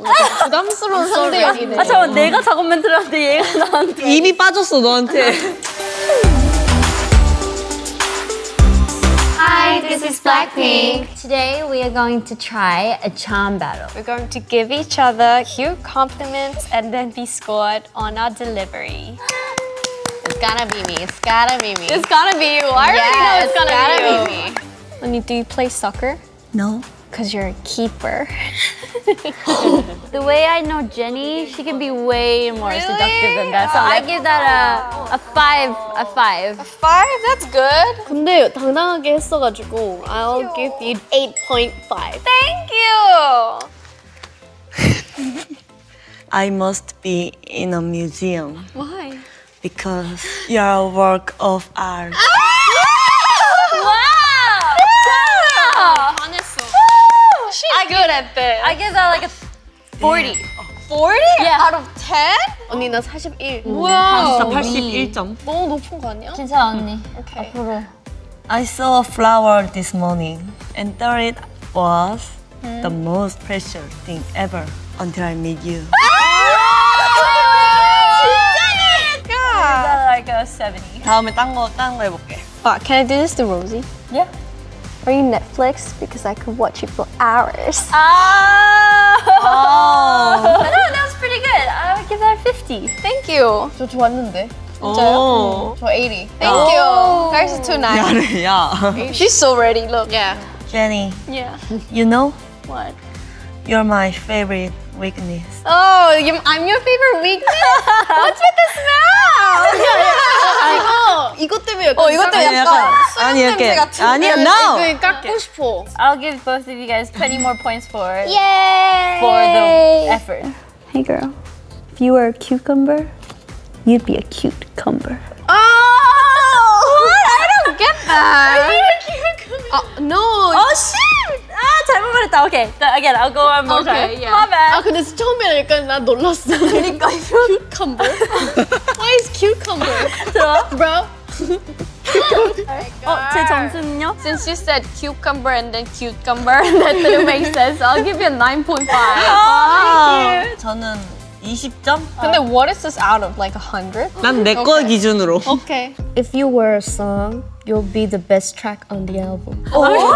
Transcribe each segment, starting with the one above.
부담스러운 상대역이네. 아 잠깐만 내가 작업 멘트를 하는데 얘가 나한테 입이 빠졌어 너한테. Hi, this is BLACKPINK. Today we are going to try a charm battle. We're going to give each other cute compliments and then be scored on our delivery. It's gotta be me. It's gotta be me. It's gotta be you. I already know it's gotta be be me. Honey, do you play soccer? No. Because you're a keeper. The way I know Jennie, she can be way more seductive than that. So I give that a 5. A 5. A 5? That's good. 근데 당당하게 했어가지고 I'll give you 8.5. Thank you. I must be in a museum. Why? Because you're a work of art. She's good at this. I give that like a 40. 40? Yeah. Out of 10? 언니 나 41. 진짜 뭐야? 81점. 너무 높은 거 아니야? 진짜 언니. Okay. 앞으로. I saw a flower this morning and thought it was the most precious thing ever until I met you. That like a 70. 다음에 딴 거 해볼게. Can I do this to Rosie? Yeah. Are you Netflix? Because I could watch it for hours. Oh. No, that was pretty good. I would give that a 50. Thank you. 저 좋았는데. 진짜요? 저 80. Thank you. Guys, it's too nice. 야래 야. She's so ready. Look. Yeah. Jennie, Yeah. you know What? you're my favorite weakness. Oh, I'm your favorite weakness? What's with the smell? 이것 때문에 약간 이것 때문에 약간 아니 이렇게 아니야 no. 깎고 싶어. I'll give both of you guys 20 more points for Yay! the effort. Hey girl, if you were a cucumber, you'd be a cute cumber. Oh! What? I don't get that. No. Oh shit! 잘못 말했다. Okay, again, I'll go one more time. Yeah. My bad. 근데 처음에 약간 나 놀랐어. 그러니까 cucumber. Why is cucumber? 좋아. Bro. 제 점수는요? Since you said cucumber and then cucumber, that didn't make sense. I'll give you a 9.5. 저는 20점? 근데 what is this out of? Like 100? 난 내 거 기준으로. Okay. If you were a song, you'll be the best track on the album.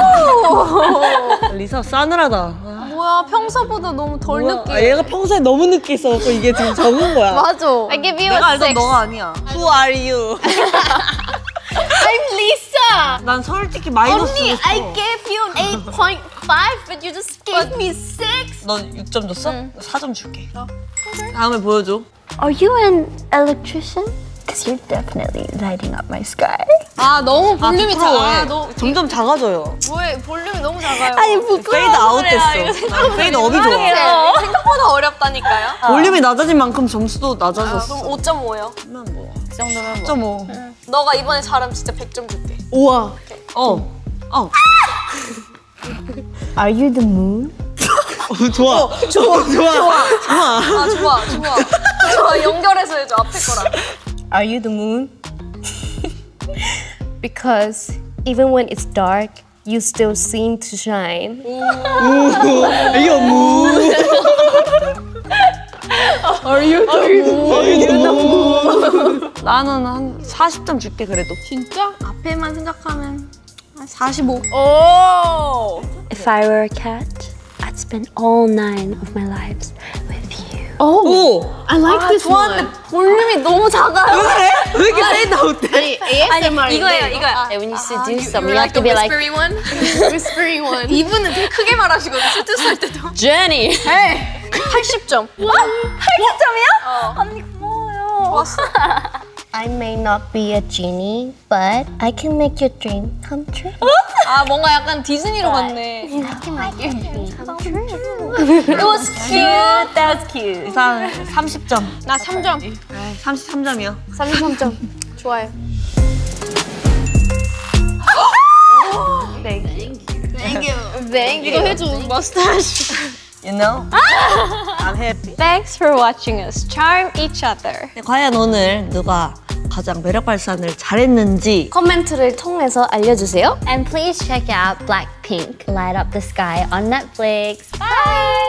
리사 싸늘하다. 뭐야, 평소보다 너무 덜 느끼해. 얘가 평소에 너무 느끼했어갖고 이게 지금 적은 거야. 맞아. I give you 내가 a 알던 6. 너가 아니야. Who are you? I'm Lisa. 난 솔직히 마이너스 언니, 주고 싶어. I gave you an 8.5, but you just gave me 6. 넌 6점 줬어? 4점 줄게. 다음에 보여줘. Are you an electrician? Because you're definitely lighting up my sky. 아, 너무 볼륨이 부끄러워. 작아. 너 점점 작아져요. 뭐해, 볼륨이 너무 작아요. 페이드 아웃 됐어. 난 페이드 업이 좋아. 생각보다 어렵다니까요. 볼륨이 낮아진 만큼 점수도 낮아졌어. 그럼 5.5요. 그러면 뭐. 그 정도면 뭐. 4.5. 너가 이번에 잘하면 진짜 100점 줄게. 우와. Are you the moon? 좋아. 아, 좋아. 연결해서 해줘, 앞에 거랑. Are you the moon? Because even when it's dark, you still seem to shine. 이거 뭐? Are you the moon? 나는 한 40점 줄게 그래도. 진짜? 앞에만 생각하면 한 45. 오! If I were a cat, I'd spend all 9 of my lives with you. 오! I like this one. 볼륨이 너무 작아요. 그래? 왜 이렇게 페이드 아웃 돼? 아니, ASMR. 이거예요. When you seduce someone, You you have to be like, whispery one? Whispery one. 이분은 되게 크게 말하시거든요. 스트레스할 때도. Jennie! 에이, 80점. 80점이야? 언니 고마워요. 좋았어. I may not be a genie, but I can make your dream come true. 아, 뭔가 약간 디즈니로 갔네. I can make your dream come true. It was cute. That was cute. 이상 30점. 나 3점. 33점이요. 33점. 좋아요. Thank you. 이거 해줘. 머스타시. You know? I'm happy. Thanks for watching us charm each other. 과연 오늘 누가 가장 매력 발산을 잘했는지 코멘트를 통해서 알려주세요. And please check out BLACKPINK, Light Up the Sky on Netflix. Bye!